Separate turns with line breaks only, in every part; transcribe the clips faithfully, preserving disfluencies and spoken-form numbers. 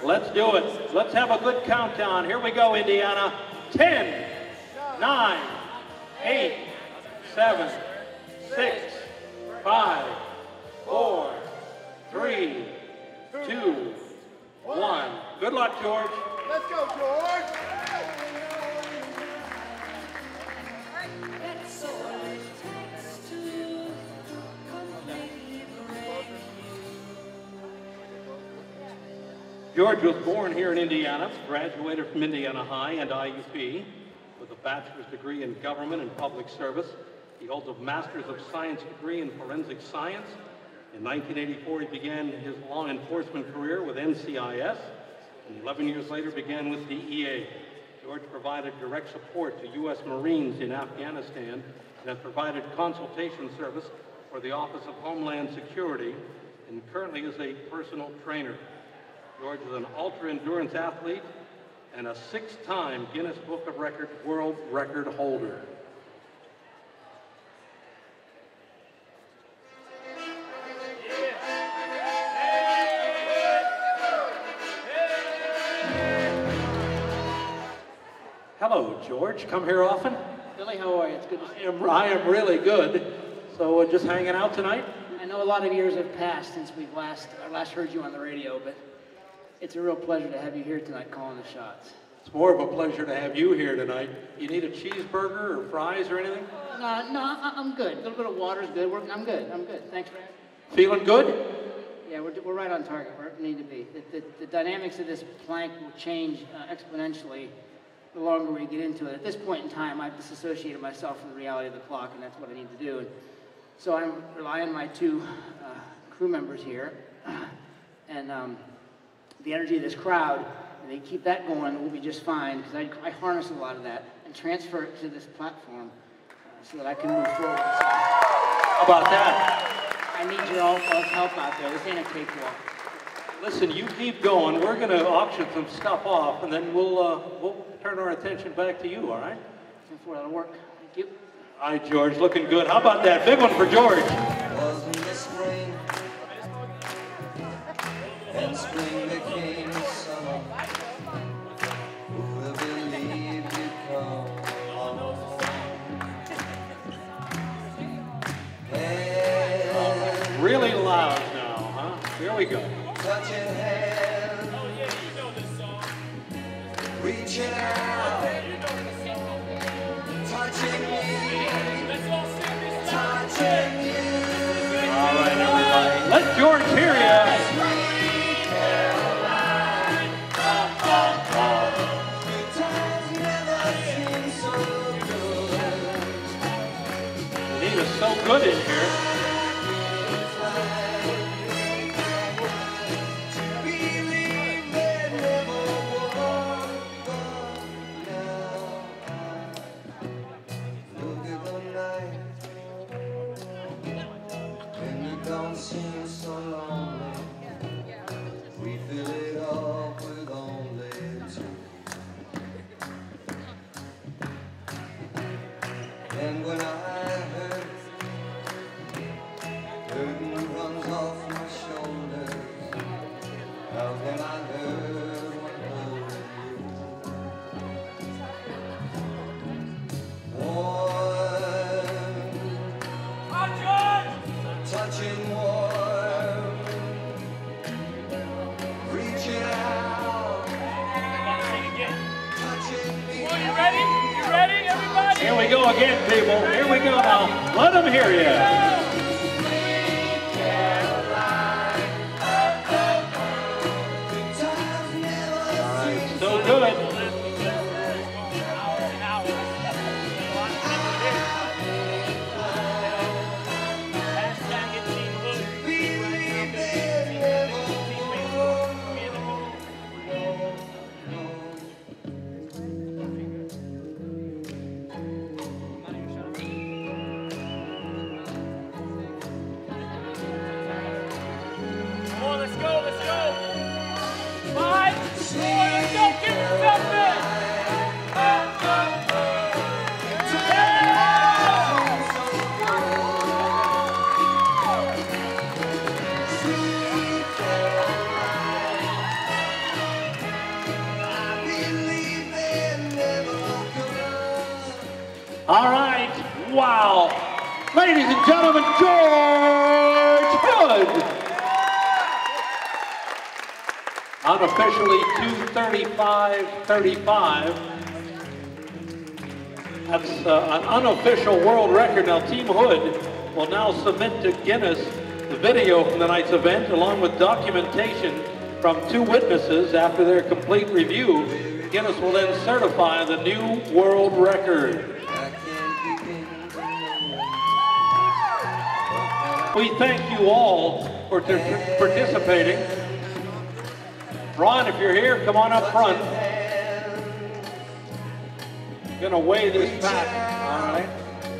Let's do it. Let's have a good countdown. Here we go, Indiana. ten, nine, eight, seven, six, five, four, three, two, one. Good luck, George.
Let's go, George.
George was born here in Indiana, graduated from Indiana High and I U P with a bachelor's degree in government and public service. He holds a master's of science degree in forensic science. In nineteen eighty-four, he began his law enforcement career with N C I S, and eleven years later began with D E A. George provided direct support to U S Marines in Afghanistan and has provided consultation service for the Office of Homeland Security, and currently is a personal trainer. George is an ultra-endurance athlete and a six-time Guinness Book of Record World Record holder. Hello, George. Come here often?
Billy, how are you? It's good to see
I am, I am really good. So uh, just hanging out tonight?
you. I know a lot of years have passed since we've last, I last heard you on the radio, but it's a real pleasure to have you here tonight calling the shots.
It's more of a pleasure to have you here tonight. You need a cheeseburger or fries or anything?
No, no, I- I'm good. A little bit of water is good. We're, I'm good. I'm good. Thanks for having me.
Feeling good?
Yeah, we're, we're right on target. Where we need to be. The, the, the dynamics of this plank will change uh, exponentially the longer we get into it. At this point in time, I've disassociated myself from the reality of the clock, and that's what I need to do. And so I'm relying on my two uh, crew members here, and um, the energy of this crowd, and they keep that going, we'll be just fine, because I, I harness a lot of that and transfer it to this platform uh, so that I can move forward. So,
How about that?
I need your all all's help out there. This ain't a cakewalk.
Listen, you keep going. We're going to auction some stuff off, and then we'll uh, we'll turn our attention back to you, all right?
Looking forward, that'll work. Thank you.
All right, George, looking good. How about that? Big one for George.
Wasn't the spring, and spring became summer. Who'd have believed you'd come along? And
Really loud now, huh? Here we go.
touching hands, reaching out, touching me, touching you.
All right, everybody. Let George hear you.
Sweet Caroline, good times never seem so good.
It is so good in here.
Believe there never was, but now I look at the night, and it don't seem so lonely. We fill it up with only two. And when I hurt, burden runs off my shoulders. How can I hurt when holding you? Warm, touching warm, reaching out, touching me.
You ready? You ready, everybody?
Here we go again, people. Here we go now. Let them hear you. So good. Wow. Ladies and gentlemen, George Hood. Unofficially two thirty-five thirty-five. That's uh, an unofficial world record. Now, Team Hood will now submit to Guinness the video from the night's event, along with documentation from two witnesses. After their complete review, Guinness will then certify the new world record. We thank you all for participating. Ron, if you're here, come on up front. Gonna weigh this back, all right?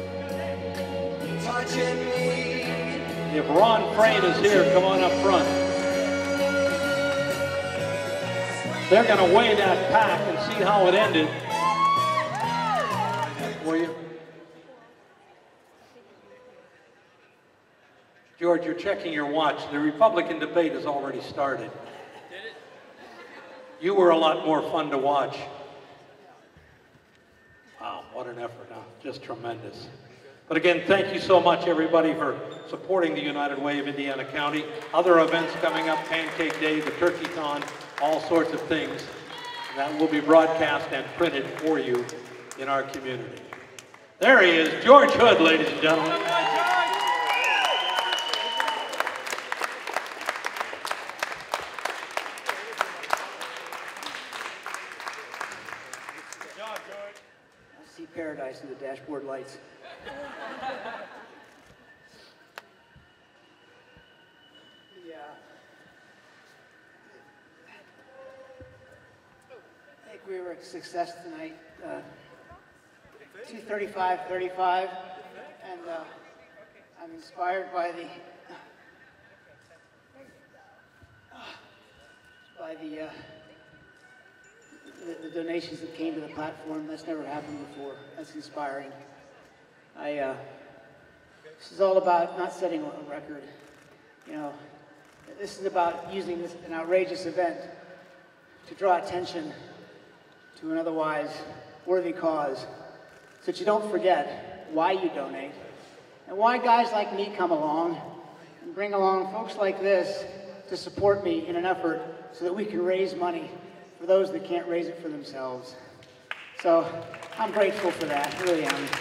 If Ron Frayne is here, come on up front. They're gonna weigh that pack and see how it ended. For you. George, you're checking your watch. The Republican debate has already started. Did it? You were a lot more fun to watch. Wow, what an effort, huh? Just tremendous. But again, thank you so much, everybody, for supporting the United Way of Indiana County. Other events coming up, Pancake Day, the Turkey-Con, all sorts of things. And that will be broadcast and printed for you in our community. There he is, George Hood, ladies and gentlemen.
Paradise in the dashboard lights. Yeah. I think we were a success tonight. Uh, two thirty-five thirty-five, and uh, I'm inspired by the by the. Uh, The, the donations that came to the platform. That's never happened before. That's inspiring. I, uh, this is all about not setting a record. You know, this is about using this, an outrageous event to draw attention to an otherwise worthy cause, so that you don't forget why you donate and why guys like me come along and bring along folks like this to support me in an effort so that we can raise money for those that can't raise it for themselves. So I'm grateful for that, I really am.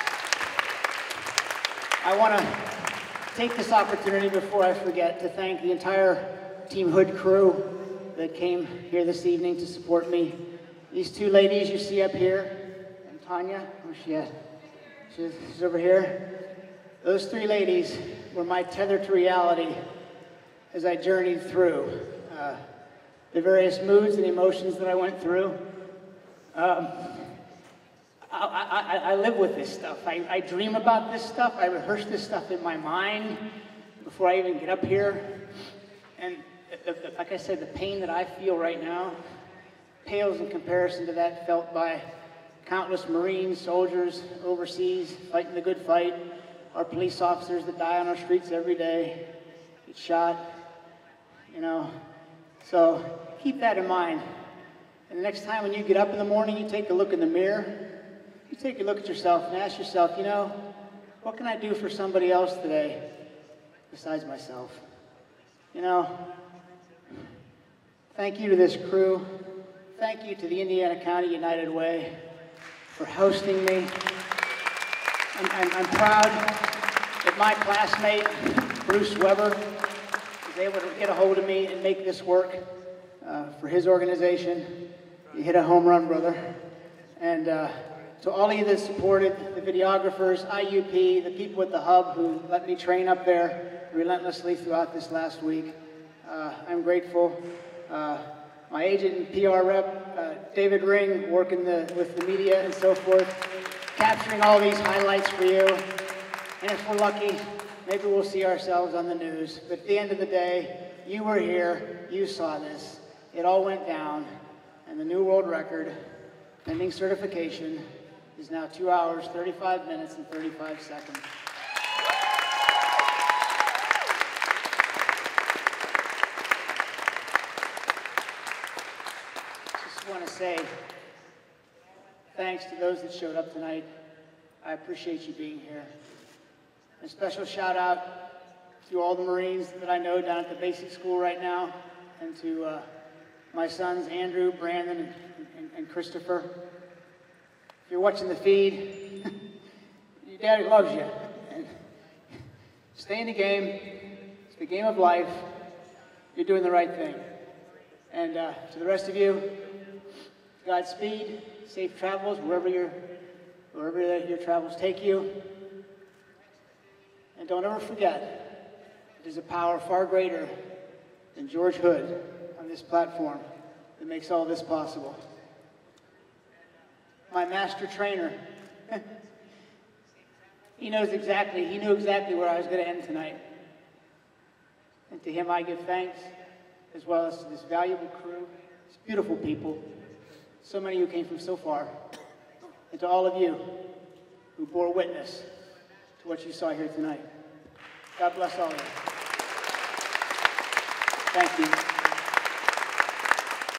I want to take this opportunity before I forget to thank the entire Team Hood crew that came here this evening to support me. These two ladies you see up here, and Tanya, where's she at? She's, she's over here. Those three ladies were my tether to reality as I journeyed through uh, the various moods and emotions that I went through. Um, I, I, I live with this stuff. I, I dream about this stuff. I rehearse this stuff in my mind before I even get up here. And the, the, like I said, the pain that I feel right now pales in comparison to that felt by countless Marines, soldiers overseas, fighting the good fight, our police officers that die on our streets every day, get shot, you know. So keep that in mind. And the next time when you get up in the morning, you take a look in the mirror, you take a look at yourself and ask yourself, you know, what can I do for somebody else today besides myself? You know, thank you to this crew. Thank you to the Indiana County United Way for hosting me. I'm, I'm, I'm proud that my classmate, Bruce Weber, was able to get a hold of me and make this work uh, for his organization. You hit a home run, brother. And uh, to all of you that supported, the videographers, I U P, the people at the hub who let me train up there relentlessly throughout this last week, uh, I'm grateful. Uh, my agent and P R rep, uh, David Ring, working the, with the media and so forth, capturing all these highlights for you. And if we're lucky, maybe we'll see ourselves on the news. But at the end of the day, you were here, you saw this. It all went down, and the new world record, pending certification, is now two hours, thirty-five minutes, and thirty-five seconds. Just want to say thanks to those that showed up tonight. I appreciate you being here. A special shout out to all the Marines that I know down at the basic school right now, and to uh, my sons, Andrew, Brandon, and, and, and Christopher. If you're watching the feed, your daddy loves you. And stay in the game. It's the game of life. You're doing the right thing. And uh, to the rest of you, Godspeed, safe travels wherever your wherever your travels take you. And don't ever forget, there's a power far greater than George Hood on this platform that makes all this possible. My master trainer, he knows exactly, he knew exactly where I was going to end tonight. And to him I give thanks, as well as to this valuable crew, these beautiful people, so many who came from so far, and to all of you who bore witness to what you saw here tonight. God bless all of you. Thank you.